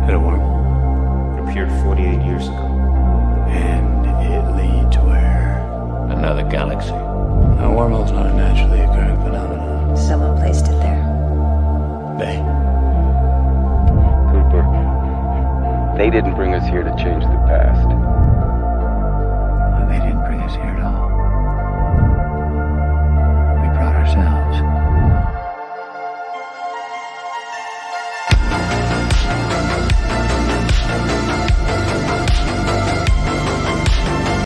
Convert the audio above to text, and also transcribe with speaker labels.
Speaker 1: Hit a worm.
Speaker 2: It appeared 48 years ago.
Speaker 1: And it lead to where?
Speaker 3: Another galaxy.
Speaker 1: A wormhole's not a naturally occurring phenomenon.
Speaker 4: Someone placed it there.
Speaker 1: They.
Speaker 5: Cooper, they didn't bring us here to change the past.
Speaker 1: Well, they didn't bring us here at all.